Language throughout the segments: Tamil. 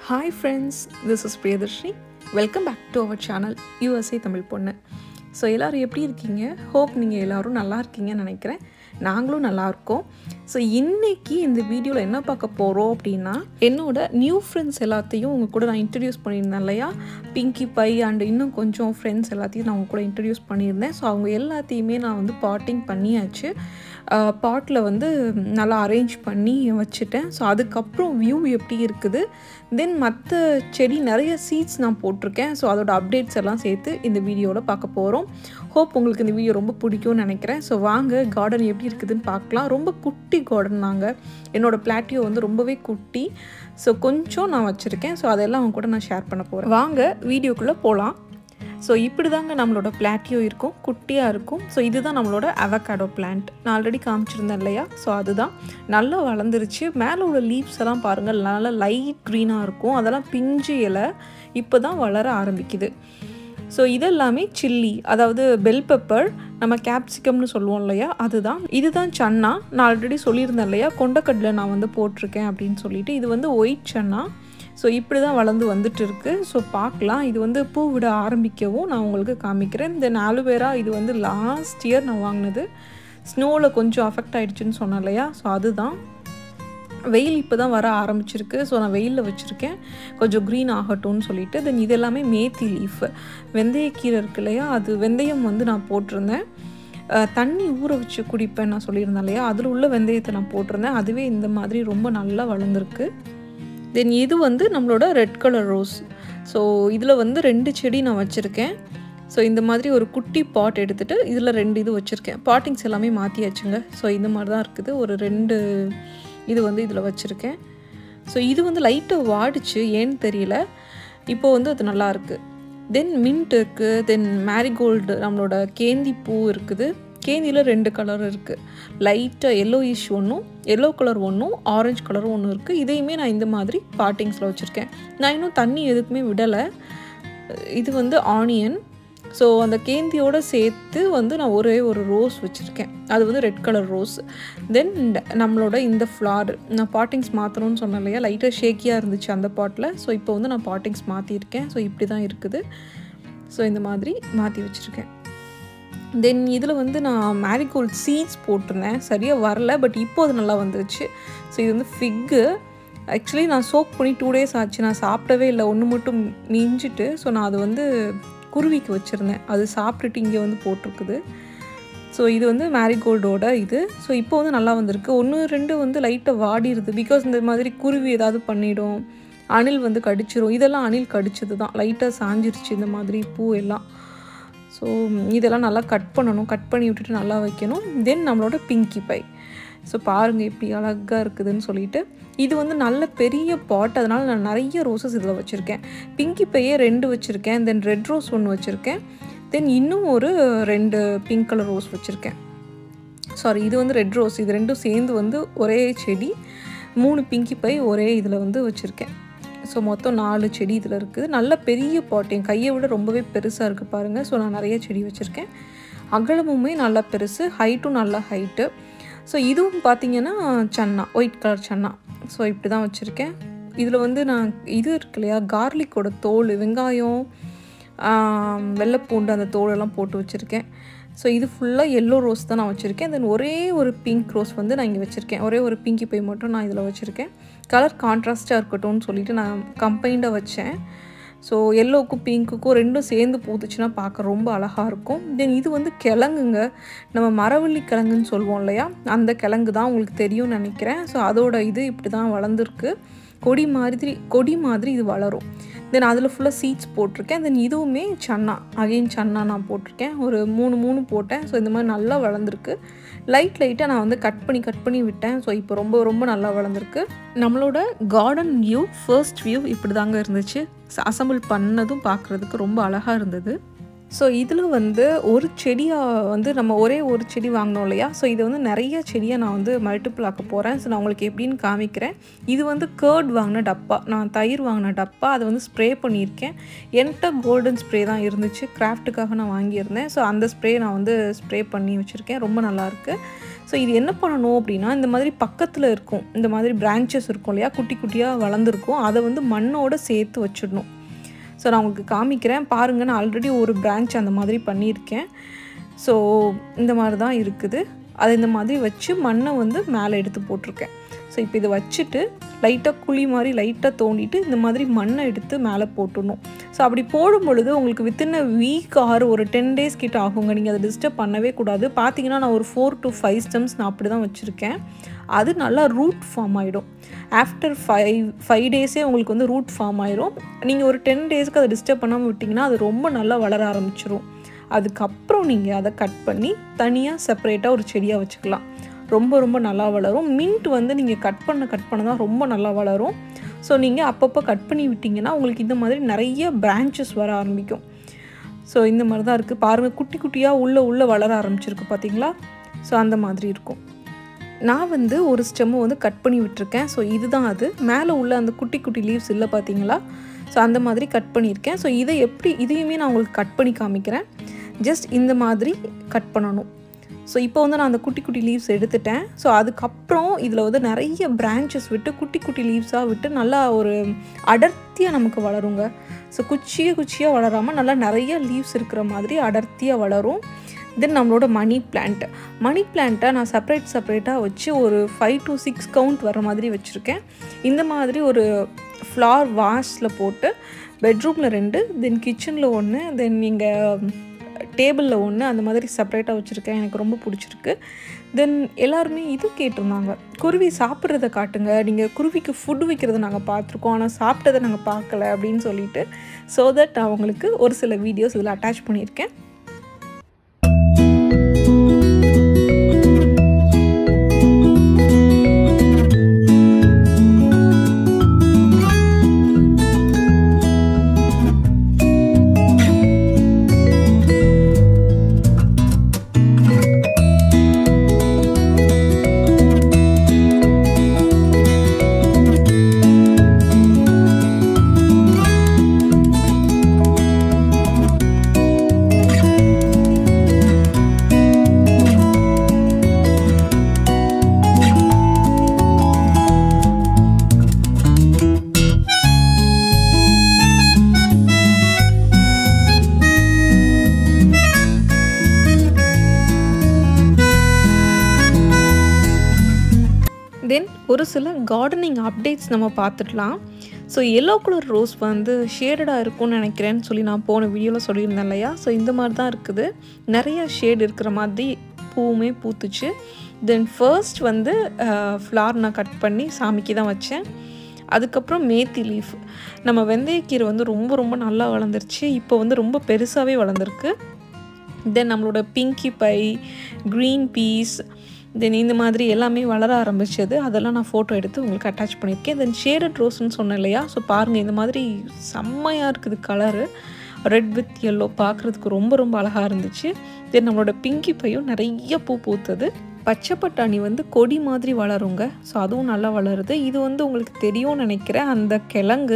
Hi friends, this is Priyadarshini. Welcome back to our channel USA Tamil Ponnu. So எல்லோரும் எப்படி இருக்கீங்க? ஹோப் நீங்கள் எல்லோரும் நல்லா இருக்கீங்கன்னு நினைக்கிறேன். நாங்களும் நல்லா இருக்கோம். ஸோ இன்றைக்கி இந்த வீடியோவில் என்ன பார்க்க போகிறோம் அப்படின்னா, என்னோட நியூ ஃப்ரெண்ட்ஸ் எல்லாத்தையும் உங்கள் கூட நான் இன்ட்ரடியூஸ் பண்ணியிருந்தேன் இல்லையா, பிங்கி பை அண்ட் இன்னும் கொஞ்சம் ஃப்ரெண்ட்ஸ் எல்லாத்தையும் நான் உங்கள் கூட இன்ட்ரடியூஸ் பண்ணியிருந்தேன். ஸோ அவங்க எல்லாத்தையுமே நான் வந்து பாட்டிங் பண்ணியாச்சு. பாட்டில் வந்து நல்லா அரேஞ்ச் பண்ணி வச்சுட்டேன். ஸோ அதுக்கப்புறம் வியூ எப்படி இருக்குது, தென் மற்ற செடி நிறைய சீட்ஸ் நான் போட்டிருக்கேன். ஸோ அதோட அப்டேட்ஸ் எல்லாம் சேர்த்து இந்த வீடியோவில் பார்க்க போகிறோம். ஹோப் உங்களுக்கு இந்த வீடியோ ரொம்ப பிடிக்கும்னு நினைக்கிறேன். ஸோ வாங்க கார்டன் எப்படி இருக்குதுன்னு பார்க்கலாம். ரொம்ப குட்டி கார்டன் தாங்க. என்னோடய பிளாட்டியோ வந்து ரொம்பவே குட்டி. ஸோ கொஞ்சம் நான் வச்சுருக்கேன். ஸோ அதெல்லாம் அவங்க கூட நான் ஷேர் பண்ண போகிறேன். வாங்க வீடியோக்குள்ளே போகலாம். ஸோ இப்படி தாங்க நம்மளோட பிளாட்டியோ இருக்கும், குட்டியாக இருக்கும். ஸோ இதுதான் நம்மளோட அவகாடோ பிளான்ட். நான் ஆல்ரெடி காமிச்சிருந்தேன் இல்லையா, ஸோ அதுதான் நல்லா வளர்ந்துருச்சு. மேலே உள்ள லீவ்ஸ் எல்லாம் பாருங்கள், நல்லா லைட் க்ரீனாக இருக்கும். அதெல்லாம் பிஞ்சு இலை இப்போ தான் வளர ஆரம்பிக்குது. ஸோ இதெல்லாமே சில்லி, அதாவது பெல் பெப்பர், நம்ம கேப்சிகம்னு சொல்லுவோம் இல்லையா, அதுதான். இதுதான் சன்னா. நான் ஆல்ரெடி சொல்லியிருந்தேன் இல்லையா, கொண்டக்கடலை நான் வந்து போட்டிருக்கேன் அப்படின்னு சொல்லிட்டு. இது வந்து ஒயிட் சன்னா. ஸோ இப்படி தான் வளர்ந்து வந்துட்டு இருக்குது. ஸோ பார்க்கலாம். இது வந்து பூ விட ஆரம்பிக்கவும் நான் உங்களுக்கு காமிக்கிறேன். தென் ஆலோவேரா, இது வந்து லாஸ்ட் இயர் நான் வாங்கினது. ஸ்னோவில் கொஞ்சம் அஃபெக்ட் ஆகிடுச்சுன்னு சொன்னேன் இல்லையா, ஸோ அதுதான். வெயில் இப்போ தான் வர ஆரம்பிச்சிருக்கு. ஸோ நான் வெயிலில் வச்சுருக்கேன், கொஞ்சம் க்ரீன் ஆகட்டும்னு சொல்லிட்டு. தென் இது எல்லாமே மேத்தி லீஃப், வெந்தயக்கீரை இருக்கு இல்லையா, அது வெந்தயம் வந்து நான் போட்டிருந்தேன். தண்ணி ஊற வச்சு குடிப்பேன் நான் சொல்லியிருந்தேன் இல்லையா, அதில் உள்ள வெந்தயத்தை நான் போட்டிருந்தேன். அதுவே இந்த மாதிரி ரொம்ப நல்லா வளர்ந்துருக்கு. தென் இது வந்து நம்மளோட ரெட் கலர் ரோஸ். ஸோ இதில் வந்து 2 செடி நான் வச்சுருக்கேன். ஸோ இந்த மாதிரி ஒரு குட்டி பாட் எடுத்துகிட்டு இதில் 2 இது வச்சுருக்கேன். பாட்டிங்ஸ் எல்லாமே மாற்றியாச்சுங்க. ஸோ இந்த மாதிரி தான் இருக்குது. ஒரு 2 இது வந்து இதில் வச்சுருக்கேன். ஸோ இது வந்து லைட்டாக வாடிச்சு, ஏன்னு தெரியல. இப்போது வந்து அது நல்லாயிருக்கு. தென் மின்ட் இருக்குது. தென் மேரிகோல்டு, நம்மளோட கேந்தி பூ இருக்குது. கேந்தியில் 2 கலர் இருக்குது. லைட்டாக எல்லோயிஷ் ஒன்றும், எல்லோ கலர் ஒன்றும், ஆரஞ்சு கலரும் ஒன்று இருக்குது. இதையுமே நான் இந்த மாதிரி பாட்டிங்ஸில் வச்சுருக்கேன். நான் இன்னும் தண்ணி எதுக்குமே விடலை. இது வந்து ஆனியன். ஸோ அந்த கேந்தியோடு சேர்த்து வந்து நான் ஒரே ஒரு ரோஸ் வச்சுருக்கேன். அது வந்து ரெட் கலர் ரோஸ். தென் நம்மளோட இந்த ஃப்ளார், நான் பாட்டிங்ஸ் மாற்றணும்னு சொன்னேன் இல்லையா, லைட்டாக ஷேக்கியாக இருந்துச்சு அந்த பாட்டில். ஸோ இப்போ வந்து நான் பாட்டிங்ஸ் மாற்றிருக்கேன். ஸோ இப்படி தான் இருக்குது. ஸோ இந்த மாதிரி மாற்றி வச்சுருக்கேன். தென் இதில் வந்து நான் மேரிகோல்ட் சீட்ஸ் போட்டிருந்தேன், சரியாக வரல. பட் இப்போ அது நல்லா வந்துருச்சு. ஸோ இது வந்து ஃபிக்கு. ஆக்சுவலி நான் சோக் பண்ணி 2 days ஆச்சு. நான் சாப்பிடவே இல்லை, ஒன்று மட்டும் மிஞ்சிட்டு. ஸோ நான் அது வந்து குருவிக்கு வச்சுருந்தேன். அது சாப்பிட்டுட்டு இங்கே வந்து போட்டிருக்குது. ஸோ இது வந்து மேரிகோல்டோட இது. ஸோ இப்போ வந்து நல்லா வந்திருக்கு. 1, 2 வந்து லைட்டாக வாடிடுது. பிகாஸ் இந்த மாதிரி குருவி ஏதாவது பண்ணிடும், அணில் வந்து கடிச்சிரும். இதெல்லாம் அணில் கடிச்சது தான், லைட்டாக சாஞ்சிருச்சு இந்த மாதிரி பூ எல்லாம். ஸோ இதெல்லாம் நல்லா கட் பண்ணணும், கட் பண்ணி விட்டுட்டு நல்லா வைக்கணும். தென் நம்மளோட பிங்கி பை. ஸோ பாருங்கள் எப்படி அழகாக இருக்குதுன்னு சொல்லிட்டு. இது வந்து நல்ல பெரிய பாட், அதனால் நான் நிறைய ரோசஸ் இதில் வச்சுருக்கேன். பிங்கி பையே 2 வச்சுருக்கேன். தென் ரெட் ரோஸ் 1 வச்சுருக்கேன். தென் இன்னும் ஒரு 2 பிங்க் கலர் ரோஸ் வச்சுருக்கேன். சாரி, இது வந்து ரெட் ரோஸ். இது 2 சேர்ந்து வந்து ஒரே செடி. 3 பிங்கி பை ஒரே இதில் வந்து வச்சுருக்கேன். ஸோ மொத்தம் 4 செடி இதில் இருக்குது. நல்ல பெரிய பாட், என் கையை விட ரொம்பவே பெருசாக இருக்குது பாருங்கள். ஸோ நான் நிறைய செடி வச்சுருக்கேன். அகலமுமே நல்லா பெருசு, ஹைட்டும் நல்லா ஹைட்டு. ஸோ இதுவும் பார்த்திங்கன்னா சன்னா, ஒயிட் கலர் சன்னா. ஸோ இப்படி தான் வச்சுருக்கேன். இதில் வந்து நான் இது இருக்கு இல்லையா, கார்லிக்கோட தோல், வெங்காயம், வெள்ளைப்பூண்டு, அந்த தோலெல்லாம் போட்டு வச்சுருக்கேன். ஸோ இது ஃபுல்லாக எல்லோ ரோஸ் தான் நான் வச்சுருக்கேன். தென் ஒரே ஒரு பிங்க் ரோஸ் வந்து நான் இங்கே வச்சுருக்கேன். ஒரே ஒரு பிங்கி பை மட்டும் நான் இதில் வச்சுருக்கேன். கலர் கான்ட்ராஸ்ட்டாக இருக்கட்டும்னு சொல்லிட்டு நான் கம்பைண்டாக வச்சேன். ஸோ எல்லோவுக்கும் பிங்க்குக்கும் 2 சேர்ந்து பூத்துச்சுன்னா பார்க்க ரொம்ப அழகாக இருக்கும். தென் இது வந்து கிழங்குங்க, நம்ம மரவள்ளி கிழங்குன்னு சொல்லுவோம் இல்லையா, அந்த கிழங்கு தான், உங்களுக்கு தெரியும்னு நினைக்கிறேன். ஸோ அதோட இது இப்படி தான் வளர்ந்துருக்கு. கொடி மாதிரி இது வளரும். தென் அதில் ஃபுல்லாக சீட்ஸ் போட்டிருக்கேன். தென் இதுவுமே சன்னா, அகெயின் சன்னா நான் போட்டிருக்கேன். ஒரு 3 போட்டேன். ஸோ இந்த மாதிரி நல்லா வளர்ந்துருக்கு. லைட்டாக நான் வந்து கட் பண்ணி விட்டேன். ஸோ இப்போ ரொம்ப நல்லா வளர்ந்துருக்கு. நம்மளோட கார்டன் வியூ, ஃபர்ஸ்ட் வியூ இப்படி தாங்க இருந்துச்சு. அசம்பிள் பண்ணதும் பார்க்குறதுக்கு ரொம்ப அழகாக இருந்தது. ஸோ இதில் வந்து ஒரு செடியாக வந்து நம்ம ஒரே ஒரு செடி வாங்கினோம் இல்லையா, ஸோ இதை வந்து நிறைய செடியை நான் வந்து மல்டிபிள் ஆக்க போகிறேன். ஸோ நான் உங்களுக்கு எப்படின்னு காமிக்கிறேன். இது வந்து கர்ட் வாங்கின டப்பா, நான் தயிர் வாங்கின டப்பா, அதை வந்து ஸ்ப்ரே பண்ணியிருக்கேன். என்கிட்ட கோல்டன் ஸ்ப்ரே தான் இருந்துச்சு, கிராஃப்ட்டுக்காக நான் வாங்கியிருந்தேன். ஸோ அந்த ஸ்ப்ரே நான் வந்து ஸ்ப்ரே பண்ணி வச்சுருக்கேன், ரொம்ப நல்லாயிருக்கு. ஸோ இது என்ன பண்ணணும் அப்படின்னா, இந்த மாதிரி பக்கத்தில் இருக்கும், இந்த மாதிரி பிரான்ச்சஸ் இருக்கும் இல்லையா, குட்டி குட்டியாக வளர்ந்துருக்கும், அதை வந்து மண்ணோடு சேர்த்து வச்சிடணும். ஸோ நான் உங்களுக்கு காமிக்கிறேன் பாருங்கள். நான் ஆல்ரெடி ஒரு பிரான்ச் அந்த மாதிரி பண்ணியிருக்கேன். ஸோ இந்த மாதிரி தான் இருக்குது. அதை இந்த மாதிரி வச்சு மண்ணை வந்து மேலே எடுத்து போட்டிருக்கேன். ஸோ இப்போ இதை வச்சுட்டு லைட்டாக குழி மாதிரி லைட்டாக தோண்டிட்டு இந்த மாதிரி மண்ணை எடுத்து மேலே போட்டுடணும். ஸோ அப்படி போடும் பொழுது உங்களுக்கு வித்தின் அ வீக் ஆர் ஒரு 10 days கிட்ட ஆகுங்க. நீங்கள் அதை டிஸ்டர்ப் பண்ணவே கூடாது. பார்த்தீங்கன்னா நான் ஒரு 4 to 5 stems நான் அப்படி தான் வச்சுருக்கேன். அது நல்லா ரூட் ஃபார்ம் ஆகிடும். ஆஃப்டர் 5 daysே உங்களுக்கு வந்து ரூட் ஃபார்ம் ஆயிரும். நீங்கள் ஒரு 10 daysக்கு அதை டிஸ்டர்ப் பண்ணாமல் விட்டிங்கன்னா அது ரொம்ப நல்லா வளர ஆரம்பிச்சிரும். அதுக்கப்புறம் நீங்கள் அதை கட் பண்ணி தனியாக செப்பரேட்டாக ஒரு செடியாக வச்சுக்கலாம். ரொம்ப ரொம்ப நல்லா வளரும். மின்ட் வந்து நீங்கள் கட் பண்ண தான் ரொம்ப நல்லா வளரும். ஸோ நீங்கள் அப்பப்போ கட் பண்ணி விட்டிங்கன்னா உங்களுக்கு இந்த மாதிரி நிறைய பிரான்ச்சஸ் வர ஆரம்பிக்கும். ஸோ இந்த மாதிரி தான் இருக்குது பாருங்கள், குட்டி குட்டியாக உள்ளே வளர ஆரம்பிச்சிருக்கு பார்த்தீங்களா. ஸோ அந்த மாதிரி இருக்கும். நான் வந்து ஒரு ஸ்டெம்மை வந்து கட் பண்ணி விட்டுருக்கேன். ஸோ இதுதான் அது மேலே உள்ள அந்த குட்டி குட்டி லீவ்ஸ் இல்லை பார்த்தீங்களா. ஸோ அந்த மாதிரி கட் பண்ணியிருக்கேன். ஸோ இதையுமே நான் உங்களுக்கு கட் பண்ணி காமிக்கிறேன். ஜஸ்ட் இந்த மாதிரி கட் பண்ணணும். ஸோ இப்போ வந்து நான் அந்த குட்டி குட்டி லீவ்ஸ் எடுத்துட்டேன். ஸோ அதுக்கப்புறம் இதில் வந்து நிறைய பிரான்ச்சஸ் விட்டு குட்டி குட்டி லீவ்ஸாக விட்டு நல்லா ஒரு அடர்த்தியாக நமக்கு வளருங்க. ஸோ குச்சியாக வளராமல் நல்லா நிறைய லீவ்ஸ் இருக்கிற மாதிரி அடர்த்தியாக வளரும். தென் நம்மளோட மணி பிளான்ட்டை நான் செப்பரேட்டாக வச்சு ஒரு 5 to 6 கவுண்ட் வர மாதிரி வச்சுருக்கேன். இந்த மாதிரி ஒரு ஃப்ளார் வாஷில் போட்டு பெட்ரூமில் 2, தென் கிச்சனில் 1, தென் நீங்கள் டேபிளில் 1, அந்த மாதிரி செப்பரேட்டாக வச்சுருக்கேன். எனக்கு ரொம்ப பிடிச்சிருக்கு. தென் எல்லாருமே இது கேட்டிருந்தாங்க, குருவி சாப்பிட்றத காட்டுங்க, நீங்கள் குருவிக்கு ஃபுட் வைக்கிறத நாங்கள் பார்த்துருக்கோம், ஆனால் சாப்பிட்டதை நாங்கள் பார்க்கல அப்படின்னு சொல்லிட்டு. ஸோ தட் அவங்களுக்கு ஒரு சில வீடியோஸ் இதில் அட்டாச் பண்ணியிருக்கேன். தென் ஒரு சில கார்டனிங் அப்டேட்ஸ் நம்ம பார்த்துடலாம். ஸோ எல்லோ கலர் ரோஸ் வந்து ஷேடடாக இருக்கும்னு நினைக்கிறேன்னு சொல்லி நான் போன வீடியோவில் சொல்லியிருந்தேன் இல்லையா. ஸோ இந்த மாதிரி தான் இருக்குது, நிறைய ஷேட் இருக்கிற மாதிரி பூவுமே பூத்துச்சு. தென் ஃபர்ஸ்ட் வந்து ஃப்ளார் நான் கட் பண்ணி சாமிக்கு தான் வச்சேன். அதுக்கப்புறம் மேத்தி லீஃப், நம்ம வெந்தயக்கீரை வந்து ரொம்ப ரொம்ப நல்லா வளர்ந்துருச்சு. இப்போ வந்து ரொம்ப பெருசாகவே வளர்ந்துருக்கு. தென் நம்மளோட pinky pie, green peas, then இந்த மாதிரி எல்லாமே வளர ஆரம்பிச்சது. அதெல்லாம் நான் ஃபோட்டோ எடுத்து உங்களுக்கு அட்டாச் பண்ணியிருக்கேன். தென் ஷேடட் ரோஸ்ன்னு சொன்னேன் இல்லையா. ஸோ பாருங்கள், இந்த மாதிரி செம்மையாக இருக்குது கலரு, ரெட் வித் எல்லோ, பார்க்குறதுக்கு ரொம்ப ரொம்ப அழகாக இருந்துச்சு. தென் நம்மளோட பிங்கி பையும் நிறைய பூ பூத்தது. பச்சை பட்டாணி வந்து கொடி மாதிரி வளருங்க. ஸோ அதுவும் நல்லா வளருது. இது வந்து உங்களுக்கு தெரியும்னு நினைக்கிறேன், அந்த கிழங்கு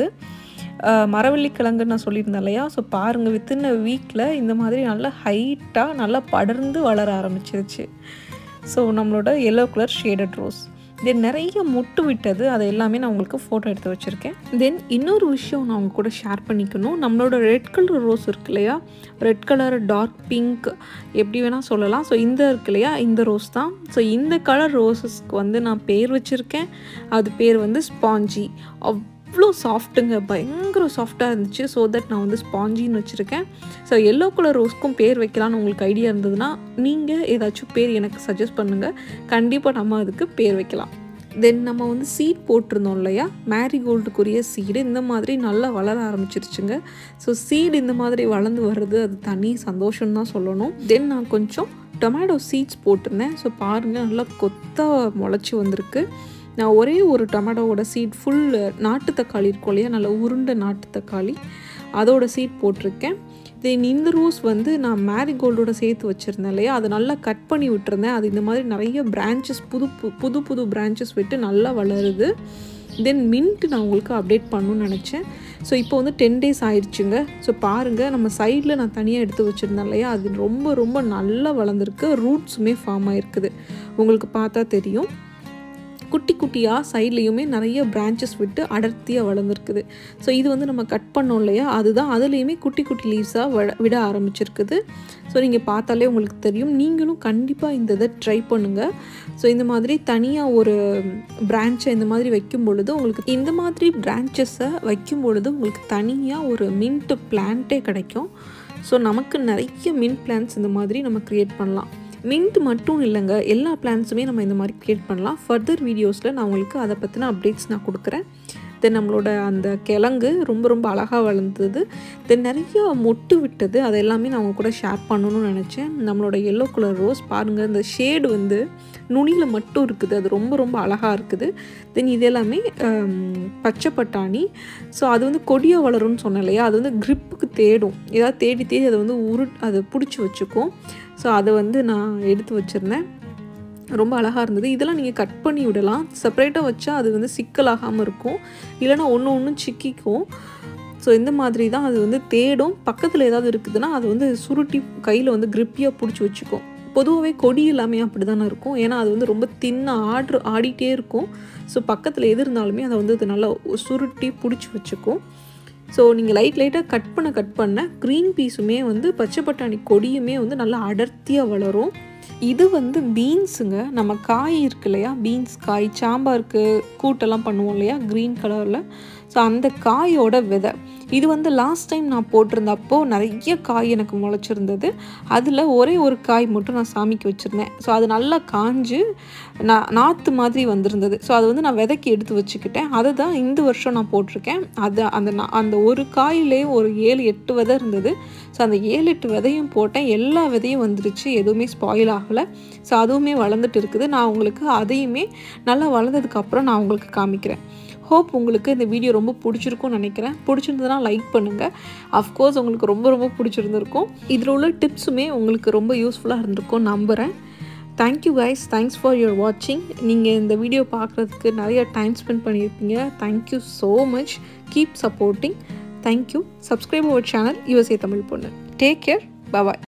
மரவள்ளி கிழங்குன்னு நான் சொல்லியிருந்தேன் இல்லையா. ஸோ பாருங்கள், வித்தின் அ வீக்கில் இந்த மாதிரி நல்லா ஹைட்டாக நல்லா படர்ந்து வளர ஆரம்பிச்சிருச்சு. ஸோ நம்மளோட yellow colour shaded rose. Then நிறைய மொட்டு விட்டது, அதை எல்லாமே நான் உங்களுக்கு ஃபோட்டோ எடுத்து வச்சுருக்கேன். தென் இன்னொரு விஷயம் நான் உங்க கூட ஷேர் பண்ணிக்கணும். நம்மளோட ரெட் கலர் ரோஸ் இருக்கு இல்லையா, ரெட் கலர், டார்க் பிங்க், எப்படி வேணால் சொல்லலாம். ஸோ இந்த இருக்கு இல்லையா, இந்த ரோஸ் தான். ஸோ இந்த கலர் ரோஸஸ்க்கு வந்து நான் பேர் வச்சுருக்கேன். அது பேர் வந்து ஸ்பாஞ்சி. அவ்வளோ சாஃப்ட்டுங்க, பயங்கர சாஃப்டாக இருந்துச்சு. ஸோ தட் நான் வந்து ஸ்பாஞ்சின்னு வச்சுருக்கேன். ஸோ எல்லோ கலர் ரோஸ்க்கும் பேர் வைக்கலான்னு உங்களுக்கு ஐடியா இருந்ததுன்னா நீங்கள் ஏதாச்சும் பேர் எனக்கு சஜஸ்ட் பண்ணுங்கள், கண்டிப்பாக நம்ம அதுக்கு பேர் வைக்கலாம். தென் நம்ம வந்து சீட் போட்டிருந்தோம் இல்லையா, மேரிகோல்டுக்குரிய சீடு இந்த மாதிரி நல்லா வளர ஆரம்பிச்சிருச்சுங்க. ஸோ சீடு இந்த மாதிரி வளர்ந்து வர்றது அது தனி சந்தோஷம் தான் சொல்லணும். தென் நான் கொஞ்சம் டொமேட்டோ சீட்ஸ் போட்டிருந்தேன். ஸோ பாருங்கள், நல்லா கொத்தாக முளைச்சி வந்திருக்கு. நான் ஒரே ஒரு டொமேட்டோவோட சீட் ஃபுல் நாட்டு தக்காளி இருக்கும் இல்லையா, நல்லா உருண்டை நாட்டு தக்காளி, அதோட சீட் போட்டிருக்கேன். தென் இந்த ரோஸ் வந்து நான் மேரிகோல்டோட சேர்த்து வச்சுருந்தேன் இல்லையா, அதை நல்லா கட் பண்ணி விட்டுருந்தேன். அது இந்த மாதிரி நிறைய பிரான்ச்சஸ் புது பிரான்ச்சஸ் விட்டு நல்லா வளருது. தென் மின்ட் நான் உங்களுக்கு அப்டேட் பண்ணணும்னு நினச்சேன். ஸோ இப்போ வந்து 10 days ஆயிடுச்சுங்க. ஸோ பாருங்கள், நம்ம சைடில் நான் தனியாக எடுத்து வச்சுருந்தேன் இல்லையா, அது ரொம்ப நல்லா வளர்ந்துருக்கு. ரூட்ஸுமே ஃபார்ம் ஆகிருக்குது, உங்களுக்கு பார்த்தா தெரியும். குட்டி குட்டியாக சைட்லேயுமே நிறைய பிரான்ச்சஸ் விட்டு அடர்த்தியாக வளர்ந்துருக்குது. ஸோ இது வந்து நம்ம கட் பண்ணோம் இல்லையா, அதுதான் அதுலேயுமே குட்டி குட்டி லீவ்ஸாக விட ஆரம்பிச்சிருக்குது. ஸோ நீங்கள் பார்த்தாலே உங்களுக்கு தெரியும். நீங்களும் கண்டிப்பாக இந்த இதை ட்ரை பண்ணுங்கள். ஸோ இந்த மாதிரி தனியாக ஒரு பிரான்ச்சை இந்த மாதிரி வைக்கும் பொழுது உங்களுக்கு இந்த மாதிரி பிரான்ச்சஸை வைக்கும் பொழுது உங்களுக்கு தனியாக ஒரு மின்ட் பிளான்ட்டே கிடைக்கும். ஸோ நமக்கு நிறைய மின்ட் பிளான்ட்ஸ் இந்த மாதிரி நம்ம க்ரியேட் பண்ணலாம். மின்ட் மட்டும் இல்லைங்க, எல்லா பிளான்ஸுமே நம்ம இந்த மாதிரி க்ரியேட் பண்ணலாம். ஃபர்தர் வீடியோஸில் நான் உங்களுக்கு அதை பற்றின அப்டேட்ஸ் நான் கொடுக்குறேன். தென் நம்மளோட அந்த கிழங்கு ரொம்ப அழகாக வளர்ந்தது. தென் நிறைய மொட்டு விட்டது, அது எல்லாமே நான் அவங்க கூட ஷேர் பண்ணணும்னு நினச்சேன். நம்மளோட எல்லோ கலர் ரோஸ் பாருங்கள், இந்த ஷேடு வந்து நுனியில் மட்டும் இருக்குது, அது ரொம்ப அழகாக இருக்குது. தென் இது எல்லாமே பச்சை பட்டாணி. ஸோ அது வந்து கொடியாக வளரும்னு சொன்னேன் இல்லையா, அது வந்து க்ரிப்புக்கு தேடும், ஏதாவது தேடி அதை வந்து அதை பிடிச்சி வச்சுக்கும். ஸோ அதை வந்து நான் எடுத்து வச்சுருந்தேன், ரொம்ப அழகாக இருந்தது. இதெல்லாம் நீங்கள் கட் பண்ணி விடலாம், செப்பரேட்டாக வச்சா அது வந்து சிக்கலாகாமல் இருக்கும், இல்லைனா ஒன்று சிக்கிக்கும். ஸோ இந்த மாதிரி தான் அது வந்து தேடும். பக்கத்தில் ஏதாவது இருக்குதுன்னா அது வந்து சுருட்டி கையில் வந்து க்ரிப்பியாக பிடிச்சி வச்சுக்கும். பொதுவாகவே கொடி எல்லாமே அப்படி தானே இருக்கும், ஏன்னா அது வந்து ரொம்ப தின்னாக ஆடிட்டே இருக்கும். ஸோ பக்கத்தில் எது இருந்தாலுமே அதை வந்து அது நல்லா சுருட்டி பிடிச்சி வச்சுக்கும். ஸோ நீங்கள் லைட்டாக கட் பண்ண க்ரீன் பீஸுமே வந்து பச்சை பட்டாணி கொடியுமே வந்து நல்லா அடர்த்தியாக வளரும். இது வந்து பீன்ஸுங்க. நம்ம காய் இருக்கு இல்லையா, பீன்ஸ் காய், சாம்பாருக்கு கூட்டெல்லாம் பண்ணுவோம் இல்லையா க்ரீன் கலரில். ஸோ அந்த காயோட விதை இது வந்து லாஸ்ட் டைம் நான் போட்டிருந்தப்போ நிறைய காய் எனக்கு முளைச்சிருந்தது. அதில் ஒரே ஒரு காய் மட்டும் நான் சாமிக்கு வச்சுருந்தேன். ஸோ அது நல்லா காஞ்சு நாற்று மாதிரி வந்திருந்தது. ஸோ அது வந்து நான் விதைக்கு எடுத்து வச்சுக்கிட்டேன். அதை தான் இந்த வருஷம் நான் போட்டிருக்கேன். அது அந்த ஒரு காயிலே ஒரு 7-8 விதை இருந்தது. ஸோ அந்த 7-8 விதையும் போட்டேன், எல்லா விதையும் வந்துருச்சு, எதுவுமே ஸ்பாயில் ஆகலை. ஸோ அதுவுமே வளர்ந்துட்டு இருக்குது. நான் உங்களுக்கு அதையுமே நல்லா வளர்ந்ததுக்கப்புறம் நான் உங்களுக்கு காமிக்கிறேன். ஹோப் உங்களுக்கு இந்த வீடியோ ரொம்ப பிடிச்சிருக்கும்னு நினைக்கிறேன். பிடிச்சிருந்ததுன்னா லைக் பண்ணுங்கள். அஃப்கோர்ஸ் உங்களுக்கு ரொம்ப பிடிச்சிருந்துருக்கும். இதில் உள்ள டிப்ஸுமே உங்களுக்கு ரொம்ப யூஸ்ஃபுல்லாக இருந்திருக்கும் நம்புகிறேன். Thank you guys, thanks for your வாட்சிங். நீங்கள் இந்த வீடியோ பார்க்குறதுக்கு நிறைய டைம் ஸ்பெண்ட் பண்ணியிருப்பீங்க. Thank you so much. Keep supporting. Thank you. Subscribe our channel USA Tamil Ponnu. Take care. Bye.